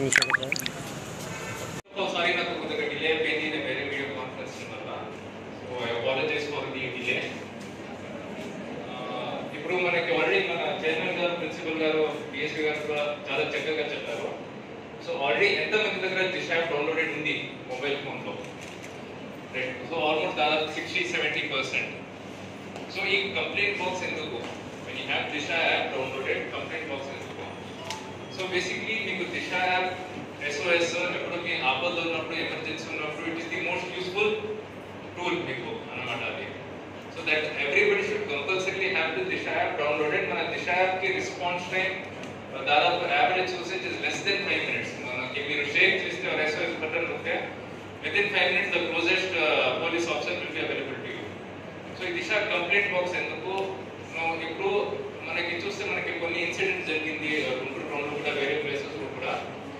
Sorry, నాకు కొద్దిగా delay అయిపోయింది. నేను వేరే వీడియో కాన్ఫరెన్స్ వల్ల. So I apologise for the delay. ఇప్పుడు మనకి ఆల్రెడీ మన చైర్మన్ గారు, ప్రిన్సిపల్ గారు, డిఎస్పీ గారు కూడా చాలా చక్కగా చెప్పారు. సో ఆల్రెడీ ఎంతమంది దగ్గర దిశ యాప్ డౌన్లోడెడ్ ఉంది మొబైల్ ఫోన్లో? రైట్. సో ఆల్మోస్ట్ దాదాపు 60-70%. సో ఈ కంప్లైంట్ బాక్స్ ఎందుకు? when you have Disha app downloaded, complaint box ఎందుకు? సో బేసిక్లీ మీకు దిశ యాప్ SOS ఎప్పుడు మీ ఆపద ఉన్నప్పుడు, ఎమర్జెన్సీ ఉన్నప్పుడు it is the most useful tool మీకు అన్నమాట అది. So that everybody should compulsorily have the Disha app downloaded. మన దిశ యాప్ కి రెస్పాన్స్ టైం దాదాపు average usage is less than 5 minutes. మనకి మీరు షేర్ చేస్తే ఒక SOS బటన్ ఉంటే within 5 minutes the closest police officer will be available to you. So ఈ Disha complaint box ఎందుకు? ఇప్పుడు మనకి చూస్తే మనకి కొన్ని ఇన్సిడెంట్స్ జరిగింది గుంటూరు టౌన్లో కూడా, వేరే ప్లేసెస్లో కూడా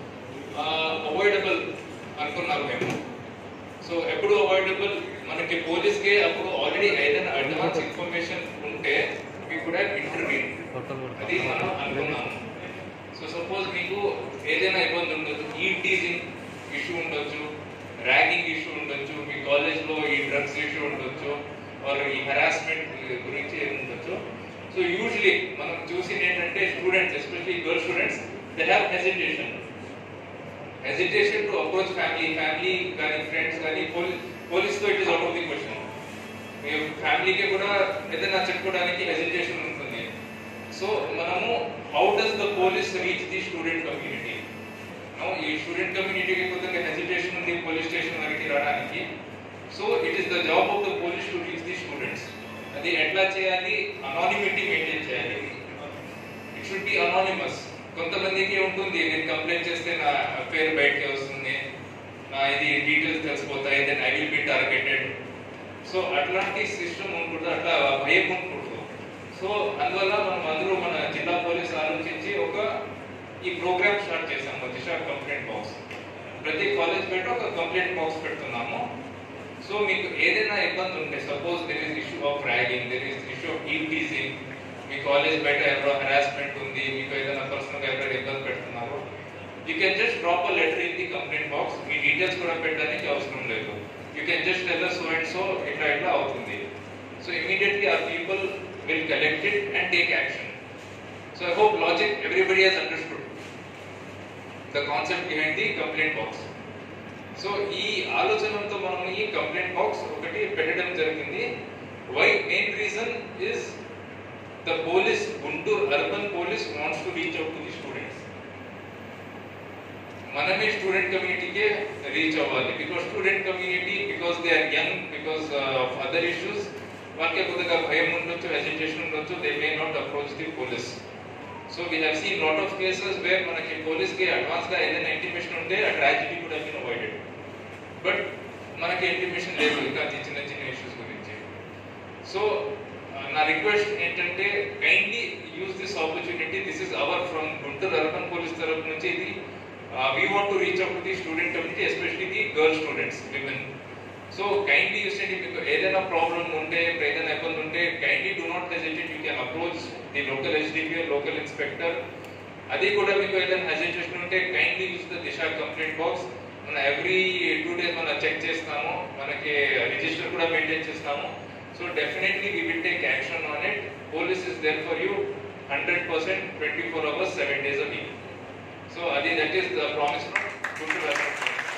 అవాయిడబుల్ అనుకున్నారు మేము. సో ఎప్పుడు అవాయిడబుల్? మనకి పోలీస్కి అప్పుడు ఆల్రెడీ ఏదైనా అడ్వాన్స్ ఇన్ఫర్మేషన్ ఉంటే మీకు కూడా ఇంటర్వ్యూ అది మనం అనుకున్నాము. సో సపోజ్ మీకు ఏదైనా ఇబ్బంది ఉండొచ్చు, ఈ టీజింగ్ ఇష్యూ ఉండొచ్చు, ర్యాగింగ్ ఇష్యూ ఉండొచ్చు, మీ కాలేజ్లో ఈ డ్రగ్స్ ఇష్యూ ఉండొచ్చు, ఆర్ ఈ హెరాస్మెంట్ గురించి ఏమి ఉండొచ్చు. సో యూజువలీ మనం చూసింది ఏంటంటే students, especially girl students, they have hesitation to approach family కానీ ఫ్రెండ్స్ కానీ పోలీస్తో it is out of the question. మీ ఫ్యామిలీకి కూడా ఏదైనా చెప్పుకోవడానికి హెజిటేషన్ ఉంటుంది. సో మనము how does the police reach the student community? ఈ స్టూడెంట్ కమ్యూనిటీకి కొద్దిగా హెజిటేషన్ ఉంది పోలీస్ స్టేషన్ వరకు రావడానికి. So it is the job of the police to reach the students. అది ఎట్లా చేయాలి? అనానిమిటీ మెయింటైన్ చేయాలి. It should be anonymous. కొంతమందికి ఉంటుంది, నేను కంప్లైంట్ చేస్తే నా పేరు బయటకి వస్తుంది, నా ఇది డీటెయిల్స్ తెలిసిపోతాయి, then I will be targeted. So అట్లాంటి సిస్టమ్ ఉండకూడదు, అట్లా భయం ఉండకూడదు. సో అందువల్ల మనం అందరూ మన జిల్లా పోలీస్ ఆలోచించి ఈ ప్రోగ్రామ్ స్టార్ట్ చేసాము, దిశ కంప్లైంట్ బాక్స్. ప్రతి కాలేజ్ పెట్టి ఒక కంప్లైంట్ బాక్స్ పెడుతున్నాము. సో మీకు ఏదైనా ఇబ్బంది ఉంటే, suppose there is issue of ragging, there is issue of teasing, మీ కాలేజ్ బయట ఎవరో హెరాస్మెంట్ ఉంది, మీకు ఏదైనా పర్సనల్గా ఎవరైనా ఇబ్బంది పెడుతున్నారు, you can just drop a letter in the complaint box. మీ డీటెయిల్స్ కూడా పెట్టడానికి అవసరం లేదు. You can just tell us so and so ఇట్లా అవుతుంది. So immediately our people will collect it and take action. So I hope logic everybody has understood the concept behind the complaint box. So ఈ ఆలోచనతో మనం ఈ complaint box ఒకటి పెట్టడం జరిగింది. Why? Main reason is the police, Guntur urban police wants to reach out to the students. మనమే student కమ్యూనిటీకే reach అవ్వాలి. Because student community, because they are young, because of other issues, వాళ్ళకి కొద్దిగా భయం ఉండొచ్చు, హెజిటేషన్ ఉండొచ్చు, they may not approach the police. So we have seen lot of cases where మనకి పోలీస్కి అడ్వాన్స్గా ఏదైనా ఇంటిమేషన్ ఉంటే ఆ ట్రాజెడీ కూడా బీన్ అవాయిడెడ్. బట్ మనకి ఇంటిమేషన్ లేదు ఇంకా చిన్న చిన్న ఇష్యూస్ గురించి. సో నా రిక్వెస్ట్ ఏంటంటే, kindly use this opportunity. This is our from Guntur urban police తరఫు నుంచి ఇది we want to reach out to the student community, especially the girl students, women. So kindly use చేయండి. మీకు ఏదైనా ప్రాబ్లం ఉంటే, ఏదైనా ఇబ్బంది ఉంటే, kindly do not hesitate. You can approach the local SDP, local inspector. అది కూడా మీకు ఏదైనా హెజిటేషన్ ఉంటే kindly use the Disha complaint box. మనం ఎవ్రీ 2 days మనం చెక్ చేస్తాము, మనకి రిజిస్టర్ కూడా మెయింటైన్ చేస్తాము. So definitely we will take action on it. Police is there for you 100%, 24 hours, 7 days a week. So Adi, that is the promise from Guntur Urban.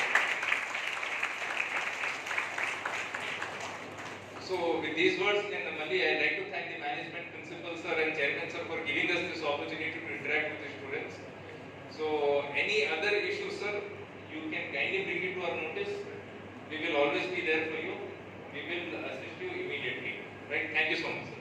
So with these words, Malli, I would like to thank the management, principal sir and chairman sir for giving us this opportunity to interact with the students. So any other issues, sir, you can kindly bring it to our notice. We will always be there for you. We will assist you immediately. Right? Thank you so much.